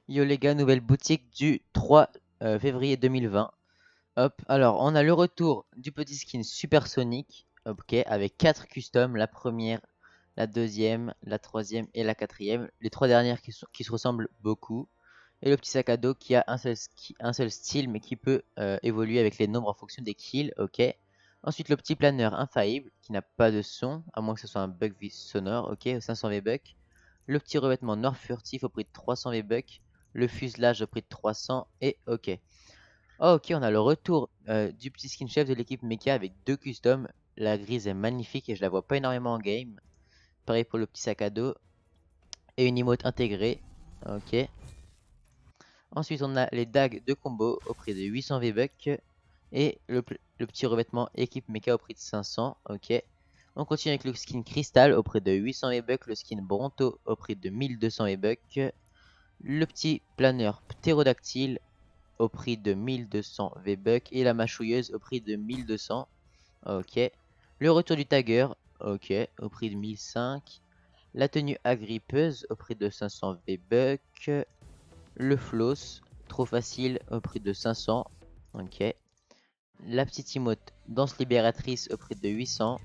Yo les gars, nouvelle boutique du 3 février 2020. Hop, alors on a le retour du petit skin supersonique, ok, avec 4 customs, la première, la deuxième, la troisième et la quatrième. Les trois dernières qui se ressemblent beaucoup. Et le petit sac à dos qui a un seul style mais qui peut évoluer avec les nombres en fonction des kills, ok. Ensuite le petit planeur infaillible qui n'a pas de son, à moins que ce soit un bug sonore, ok, 500 V-Bucks. Le petit revêtement noir furtif au prix de 300 V-Bucks. Le fuselage au prix de 300 et ok. Oh, ok, on a le retour du petit skin chef de l'équipe mecha avec deux customs. La grise est magnifique et je la vois pas énormément en game. Pareil pour le petit sac à dos. Et une emote intégrée. Ok. Ensuite, on a les dagues de combo au prix de 800 V-Bucks. Et le petit revêtement équipe mecha au prix de 500. Ok. On continue avec le skin cristal au prix de 800 V-Bucks. Le skin bronto au prix de 1200 V-Bucks. Le petit planeur ptérodactyle au prix de 1200 V-Bucks. Et la mâchouilleuse au prix de 1200. Ok. Le retour du tagger. Ok. Au prix de 1005. La tenue agrippeuse au prix de 500 V-Bucks. Le floss, trop facile, au prix de 500. Ok. La petite emote, danse libératrice, au prix de 800.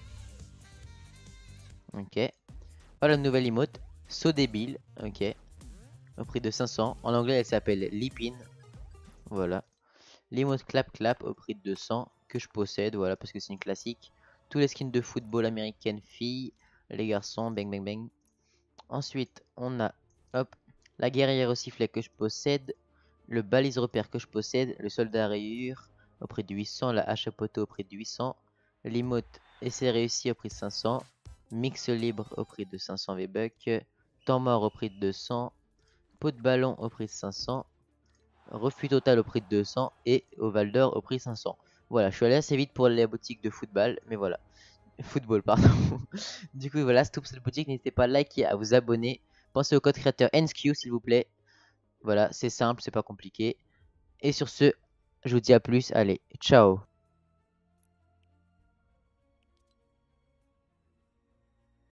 Ok. Voilà la nouvelle emote, saut débile. Ok. Au prix de 500. En anglais, elle s'appelle Lipin. Voilà. L'emote clap clap au prix de 200 que je possède. Voilà, parce que c'est une classique. Tous les skins de football américaine filles, les garçons, bang bang bang. Ensuite, on a, hop, la guerrière au sifflet que je possède. Le balise repère que je possède, le soldat à rayures au prix de 800, la hache à poteau au prix de 800, l'emote essai réussi au prix de 500, mix libre au prix de 500 V-Bucks, temps mort au prix de 200, pot de ballon au prix de 500, refus total au prix de 200 et Oval d'or au prix de 500. Voilà, je suis allé assez vite pour la boutique de football, mais voilà. Football, pardon. Du coup, voilà, c'est tout pour cette boutique. N'hésitez pas à liker, à vous abonner. Pensez au code créateur NSQ, s'il vous plaît. Voilà, c'est simple, c'est pas compliqué. Et sur ce, je vous dis à plus. Allez, ciao.